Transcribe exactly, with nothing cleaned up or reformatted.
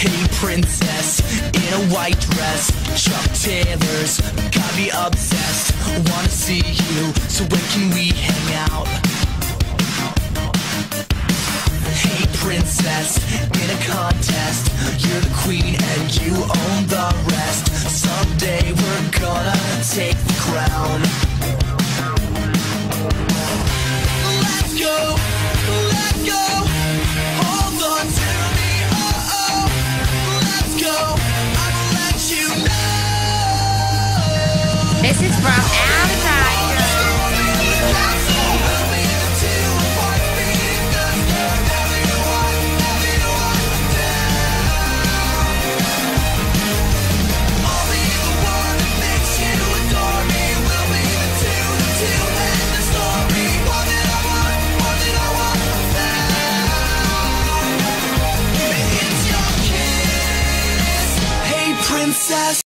Hey princess, in a white dress, Chuck Taylor's got me obsessed. Wanna see you, so when can we hang out? Hey princess, in a contest, you're the queen and you own the rest. Someday we're gonna take the crown. Let's go, let's go, hold on to me, oh oh. Let's go, I'll let you know. This is from Azaelia. Princess.